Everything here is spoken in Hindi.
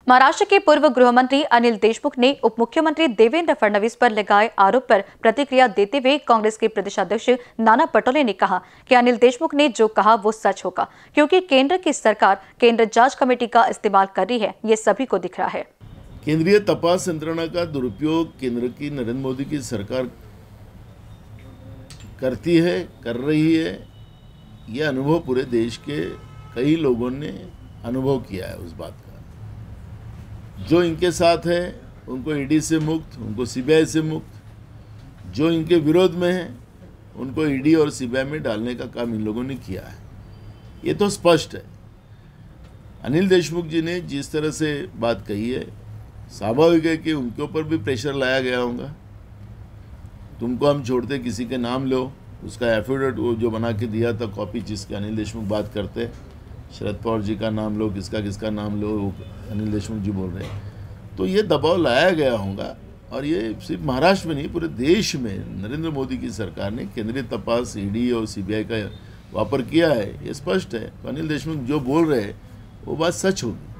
महाराष्ट्र के पूर्व गृह मंत्री अनिल देशमुख ने उप मुख्यमंत्री देवेंद्र फडणवीस पर लगाए आरोप पर प्रतिक्रिया देते हुए कांग्रेस के प्रदेशाध्यक्ष नाना पटोले ने कहा कि अनिल देशमुख ने जो कहा वो सच होगा, क्योंकि केंद्र की सरकार केंद्र जांच कमेटी का इस्तेमाल कर रही है, ये सभी को दिख रहा है। केंद्रीय तपास यंत्रणा का दुरुपयोग केंद्र की नरेंद्र मोदी की सरकार करती है, कर रही है। यह अनुभव पूरे देश के कई लोगों ने अनुभव किया है। उस बात का जो इनके साथ है उनको ईडी से मुक्त, उनको सीबीआई से मुक्त, जो इनके विरोध में है उनको ईडी और सीबीआई में डालने का काम इन लोगों ने किया है। ये तो स्पष्ट है। अनिल देशमुख जी ने जिस तरह से बात कही है, स्वाभाविक है कि उनके ऊपर भी प्रेशर लाया गया होगा। तुमको हम छोड़ते किसी के नाम लो, उसका एफिडेविट जो बना के दिया था कॉपी, जिसके अनिल देशमुख बात करते, शरद पवार जी का नाम लो, किसका नाम लो, अनिल देशमुख जी बोल रहे हैं। तो ये दबाव लाया गया होगा, और ये सिर्फ महाराष्ट्र में नहीं पूरे देश में नरेंद्र मोदी की सरकार ने केंद्रीय तपास ईडी और सीबीआई का वापर किया है। ये स्पष्ट है। तो अनिल देशमुख जो बोल रहे हैं वो बात सच होगी।